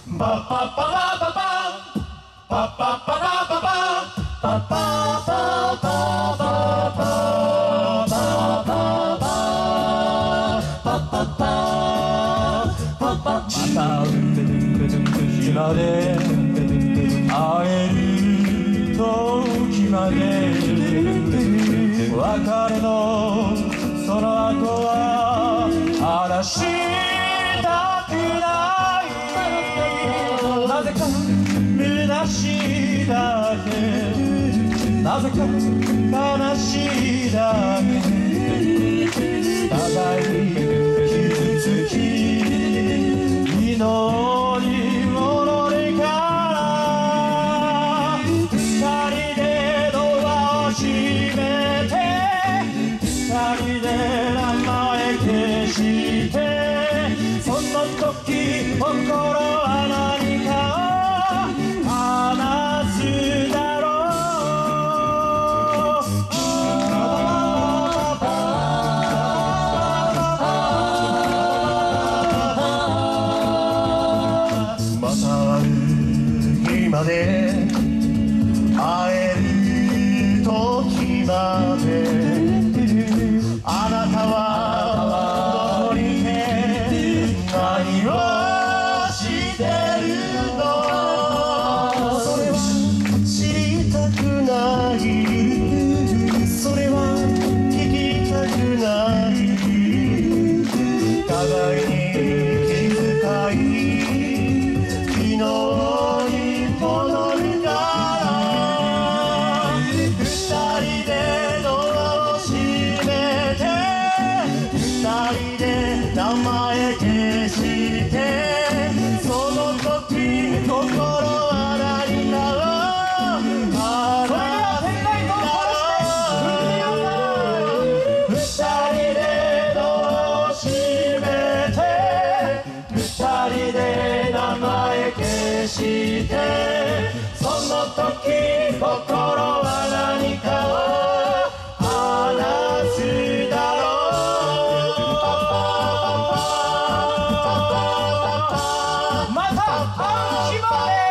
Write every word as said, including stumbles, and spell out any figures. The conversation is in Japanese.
まで会える時まで別れのその後は話したくないなぜか虚しいだけなぜか悲しいだけ互いに傷つき祈り戻りから二人でドアを閉めて二人で名前消してその時心は何か話すだろうまた日まで会える時まであなたはどこにいて何をしてるのそれは知りたくないそれは聞きたくない互いに気遣い昨日に戻るから二人でドアを閉めて二人で名前消してその時心は何かを話すから二人でドアを閉めて二人で名前消してその時心は何かを話すだろうまた会う日まで